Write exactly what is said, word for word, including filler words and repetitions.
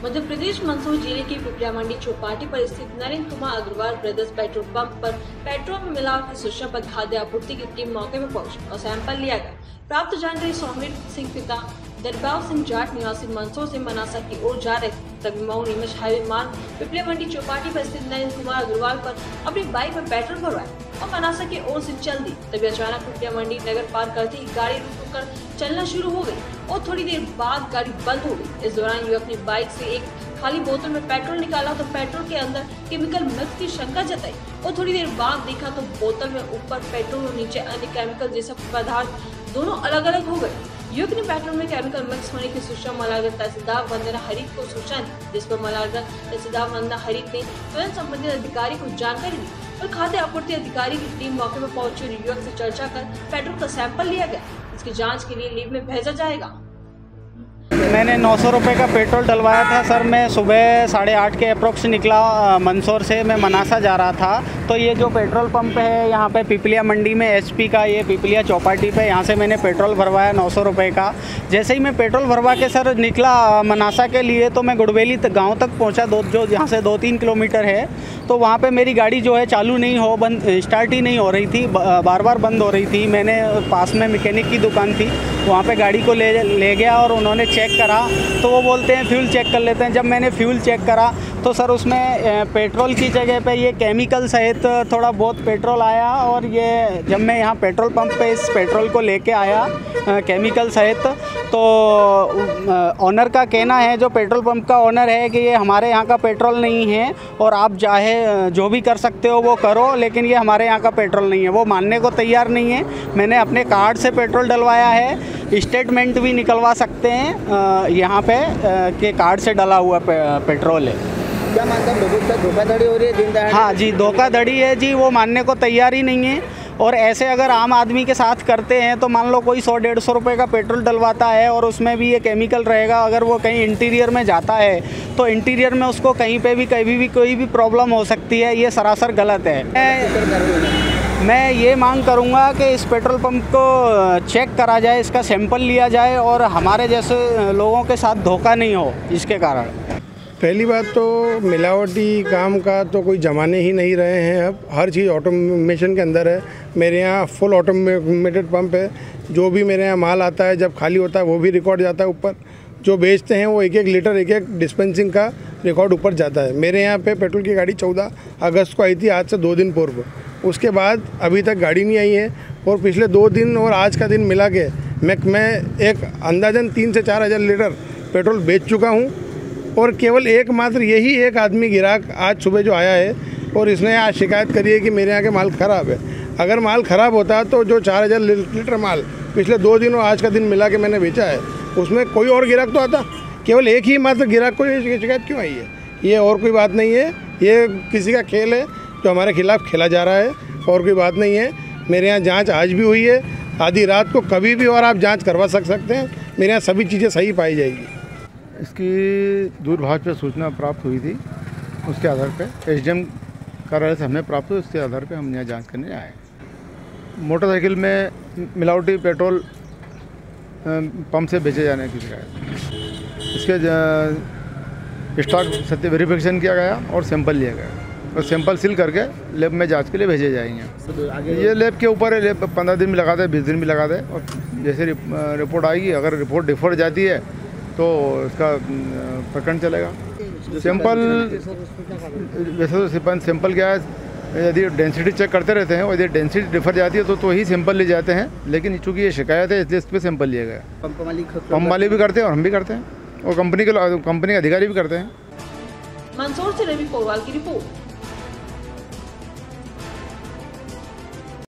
मध्य प्रदेश मंदसौर जिले की पिपलिया मंडी चौपाटी पर स्थित Narendra Kumar Agrawal brothers petrol pump पर पेट्रोल में मिलावट की सूचना पर खाद्य आपूर्ति की टीम मौके पर पहुंची और सैंपल लिया गया। प्राप्त जानकारी सोमवीर सिंह पिता दरबाव सिंह जाट निवासी मंदसौर से मनासा की ओर जा रहे थे। तभी मऊ नीमच हाईवे मार्ग पिपलिया मंडी चौपाटी पर स्थित नरेंद्र कुमार अग्रवाल पर अपनी बाइक पर पेट्रोल भरवाया और मनासा की ओर से चल दी। तभी अचानक पिपलिया मंडी नगर पार करते ही गाड़ी रुक कर चलना शुरू हो गई और थोड़ी देर बाद गाड़ी बंद हो गई। इस दौरान युवक ने बाइक से एक खाली बोतल में पेट्रोल निकाला तो पेट्रोल के अंदर केमिकल मिक्स की शंका जताई और थोड़ी देर बाद देखा तो बोतल में ऊपर पेट्रोल और नीचे अन्य केमिकल जैसा पदार्थ दोनों अलग अलग हो गए। युवक ने पेट्रोल में केमिकल मिक्स होने की सूचना मलारगढ़ तहसीलदार वंदना हरीफ को सूचना दी, जिस पर मलारगढ़ तहसीलदार वंदना हरीफ ने तुरंत संबंधित अधिकारी को जानकारी दी और खाद्य आपूर्ति अधिकारी की टीम मौके पर पहुंची और युवक से चर्चा कर पेट्रोल का सैंपल लिया गया। इसकी जाँच के लिए लैब में भेजा जाएगा। मैंने नौ सौ रुपये का पेट्रोल डलवाया था सर। मैं सुबह साढ़े आठ के अप्रोक्स निकला मंदसौर से, मैं मनासा जा रहा था। तो ये जो पेट्रोल पंप है यहाँ पे पिपलिया मंडी में एचपी का, ये पिपलिया चौपाटी पे, यहाँ से मैंने पेट्रोल भरवाया नौ सौ रुपये का। जैसे ही मैं पेट्रोल भरवा के सर निकला मनासा के लिए तो मैं गुड़बेली गाँव तक पहुँचा, दो जो यहाँ से दो तीन किलोमीटर है। तो वहाँ पर मेरी गाड़ी जो है चालू नहीं हो बंद स्टार्ट ही नहीं हो रही थी, बार बार बंद हो रही थी। मैंने पास में मैकेनिक की दुकान थी, वहाँ पे गाड़ी को ले ले गया और उन्होंने चेक करा तो वो बोलते हैं फ्यूल चेक कर लेते हैं। जब मैंने फ्यूल चेक करा तो सर उसमें पेट्रोल की जगह पे ये केमिकल सहित थोड़ा बहुत पेट्रोल आया। और ये जब मैं यहाँ पेट्रोल पंप पे इस पेट्रोल को लेके आया केमिकल सहित, तो ऑनर का कहना है, जो पेट्रोल पंप का ऑनर है, कि ये हमारे यहाँ का पेट्रोल नहीं है और आप चाहे जो भी कर सकते हो वो करो, लेकिन ये हमारे यहाँ का पेट्रोल नहीं है। वो मानने को तैयार नहीं है। मैंने अपने कार्ड से पेट्रोल डलवाया है, स्टेटमेंट भी निकलवा सकते हैं यहाँ पे के कार्ड से डला हुआ पे, पेट्रोल है। क्या मानते हैं लोगों से धोखाधड़ी हो रही है दिन दहाड़े? हाँ जी, धोखाधड़ी है जी, वो मानने को तैयार ही नहीं है। और ऐसे अगर आम आदमी के साथ करते हैं तो मान लो कोई सौ डेढ़ सौ रुपये का पेट्रोल डलवाता है और उसमें भी ये केमिकल रहेगा, अगर वो कहीं इंटीरियर में जाता है तो इंटीरियर में उसको कहीं पे भी कहीं भी कोई भी प्रॉब्लम हो सकती है। ये सरासर गलत है। मैं, मैं ये मांग करूँगा कि इस पेट्रोल पंप को चेक करा जाए, इसका सैंपल लिया जाए और हमारे जैसे लोगों के साथ धोखा नहीं हो इसके कारण। पहली बात तो मिलावटी काम का तो कोई जमाने ही नहीं रहे हैं। अब हर चीज़ ऑटोमेशन के अंदर है। मेरे यहाँ फुल ऑटोमेटेड पंप है। जो भी मेरे यहाँ माल आता है, जब खाली होता है वो भी रिकॉर्ड जाता है ऊपर। जो बेचते हैं वो एक एक लीटर एक एक डिस्पेंसिंग का रिकॉर्ड ऊपर जाता है। मेरे यहाँ पे पेट्रोल की गाड़ी चौदह अगस्त को आई थी, आज से दो दिन पूर्व। उसके बाद अभी तक गाड़ी नहीं आई है और पिछले दो दिन और आज का दिन मिला के मैं मैं एक अंदाजन तीन से चार हज़ार लीटर पेट्रोल बेच चुका हूँ। और केवल एक मात्र यही एक आदमी ग्राहक आज सुबह जो आया है और इसने आज शिकायत करी है कि मेरे यहाँ के माल ख़राब है। अगर माल ख़राब होता तो जो चार हज़ार लीटर माल पिछले दो दिन और आज का दिन मिला के मैंने बेचा है, उसमें कोई और ग्राहक तो आता। केवल एक ही मात्र ग्राहक को ये शिकायत क्यों आई है? ये और कोई बात नहीं है, ये किसी का खेल है जो हमारे खिलाफ़ खेला जा रहा है, और कोई बात नहीं है। मेरे यहाँ जाँच आज भी हुई है, आधी रात को कभी भी और आप जाँच करवा सकते हैं। मेरे यहाँ सभी चीज़ें सही पाई जाएगी। इसकी दूरभाष पे सूचना प्राप्त हुई थी, उसके आधार पे एसडीएम कार्यालय से हमने प्राप्त हुई, उसके आधार पे हम यहाँ जांच करने आए। मोटरसाइकिल में मिलावटी पेट्रोल पंप से बेचे जाने की शिकायत। इसके स्टॉक सत्य वेरिफिकेशन किया गया और सैंपल लिया गया और सैंपल सील करके लैब में जांच के लिए भेजे जाएंगे। ये लैब के ऊपर है, लैब पंद्रह दिन भी लगा दे, बीस दिन भी लगा दे, और जैसे रिपोर्ट आएगी, अगर रिपोर्ट डिफर जाती है तो इसका प्रकरण चलेगा। सैंपल वैसे तो सैंपल क्या है, यदि डेंसिटी चेक करते रहते हैं और यदि डेंसिटी डिफर जाती है तो तो ही सैंपल ले जाते हैं, लेकिन चूँकि ये शिकायत है इसलिए इस पर सैंपल लिया गया। पंप मालिक पंप वाले भी करते हैं और हम भी करते हैं और कंपनी के कंपनी के अधिकारी भी करते हैं। मंदसौर से रवि पोरवाल की रिपोर्ट।